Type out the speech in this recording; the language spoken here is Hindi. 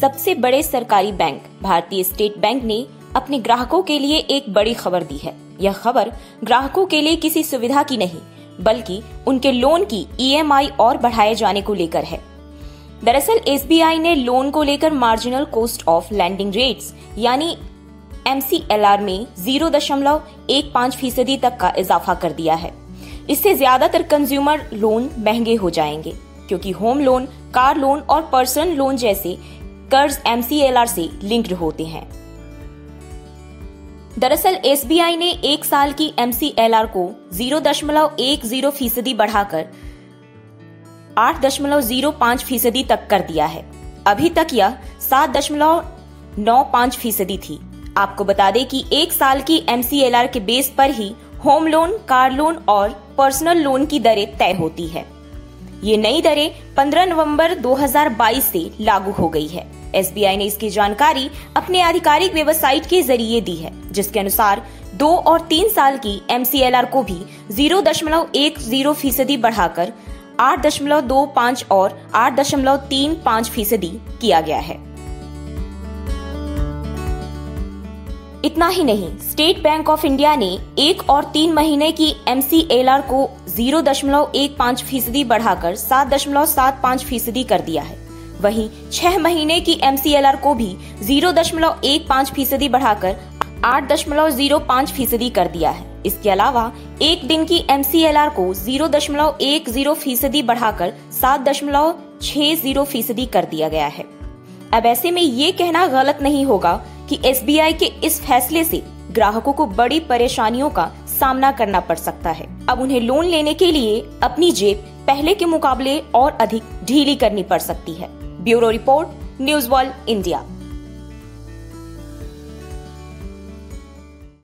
सबसे बड़े सरकारी बैंक भारतीय स्टेट बैंक ने अपने ग्राहकों के लिए एक बड़ी खबर दी है। यह खबर ग्राहकों के लिए किसी सुविधा की नहीं, बल्कि उनके लोन की EMI और बढ़ाए जाने को लेकर है। दरअसल SBI ने लोन को लेकर marginal cost of lending rates यानी MCLR में 0.15% तक का इजाफा कर दिया है। इससे ज्यादातर कंज्यूमर लोन महंगे हो जाएंगे, क्योंकि होम लोन, कार लोन और पर्सनल लोन जैसे कर्ज MCLR से लिंक्ड होते हैं। दरअसल SBI ने एक साल की MCLR को 0.10% बढ़ाकर 8.05% तक कर दिया है। अभी तक यह 7.95% थी। आपको बता दें कि एक साल की MCLR के बेस पर ही होम लोन, कार लोन और पर्सनल लोन की दरें तय होती है। ये नई दरें 15 नवंबर 2022 से लागू हो गई है। SBI ने इसकी जानकारी अपने आधिकारिक वेबसाइट के जरिए दी है, जिसके अनुसार 2 और 3 साल की MCLR को भी 0.10% बढ़ाकर 8.25 और 8.35% किया गया है। इतना ही नहीं, स्टेट बैंक ऑफ इंडिया ने 1 और 3 महीने की MCLR को 0.15% बढ़ाकर 7.75% कर दिया है। वहीं 6 महीने की MCLR को भी 0.15% बढ़ाकर 8.05% कर दिया है। इसके अलावा एक दिन की MCLR को 0.10% बढ़ाकर 7.60% कर दिया गया है। अब ऐसे में ये कहना गलत नहीं होगा कि SBI के इस फैसले से ग्राहकों को बड़ी परेशानियों का सामना करना पड़ सकता है। अब उन्हें लोन लेने के लिए अपनी जेब पहले के मुकाबले और अधिक ढीली करनी पड़ सकती है। Bureau report, news world India.